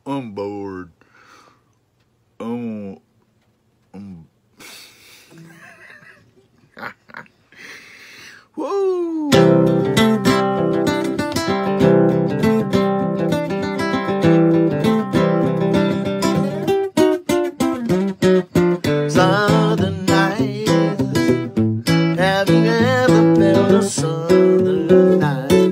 I'm bored. I'm Woo! Southern nights, have you ever felt a southern night?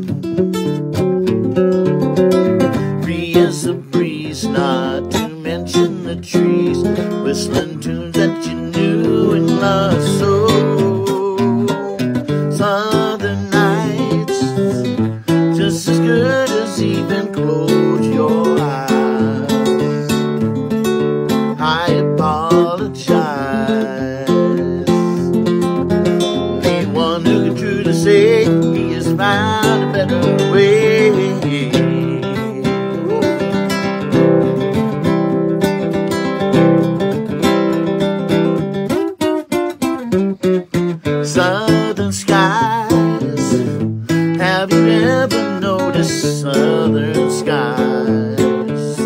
Free as a breeze, not to mention the trees, whistling tunes that you knew and loved so. Southern nights, just as good as even close your eyes. I apologize. The one who can truly say he has found a better way. Southern skies, have you ever noticed southern skies?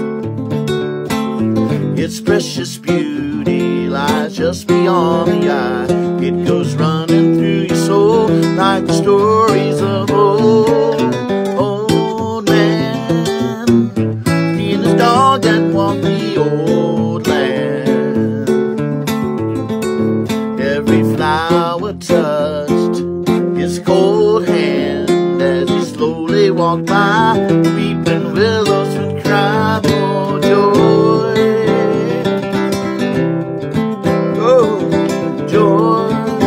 Its precious beauty lies just beyond the eye. It goes running through your soul like the stories of old. Old man, he and his dog that walked the old land. Every flower touched his cold hand as he slowly walked by. Weeping willows would cry for joy. Oh, joy.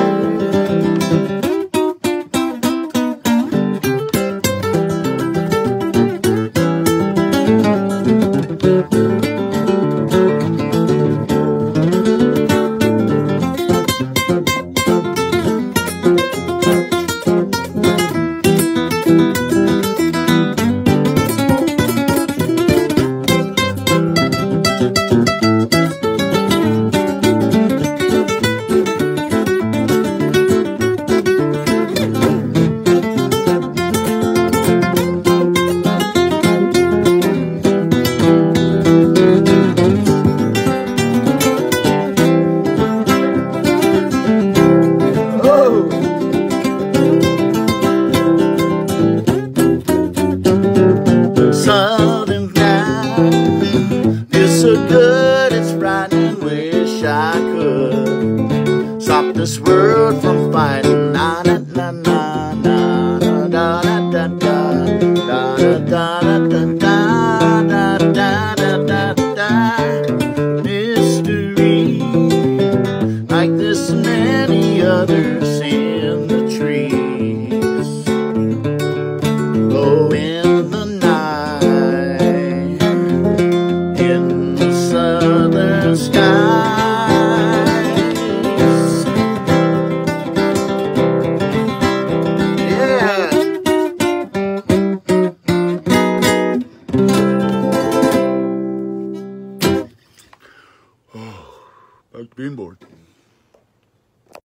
Southern night is so good, it's frightening. Wish I could stop this world from fighting.